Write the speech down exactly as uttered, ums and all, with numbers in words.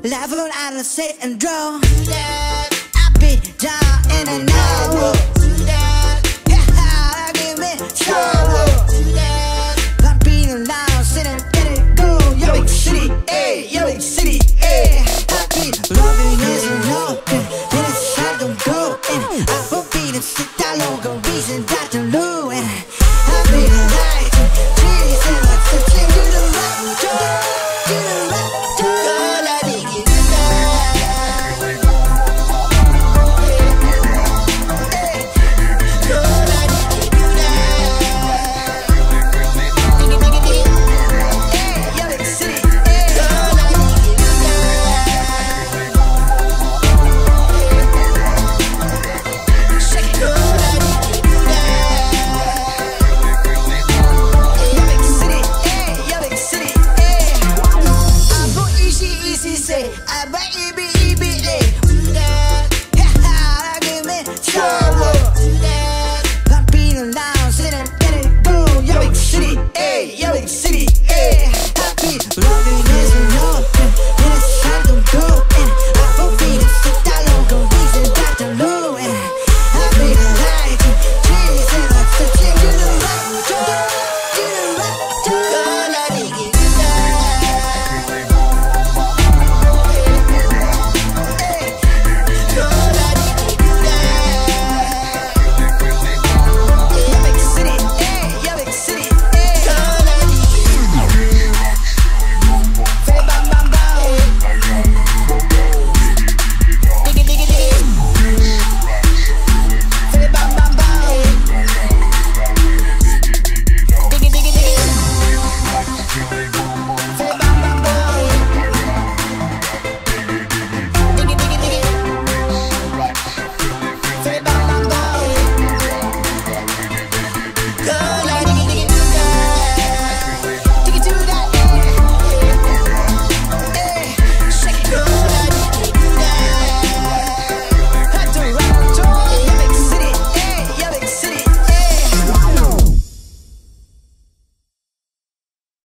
Life on out of sit and draw. I be down in an hour. Yeah, give me trouble. I'm being loud, sitting, get it go. Yo, big city, ayy, yo, big city, ayy. I be loving is no, then it's time to go. And I will be the sit down longer reason that to lose. I be the light, Jesus, I'm touching to the raptor, to the raptor. All I need is I bet you be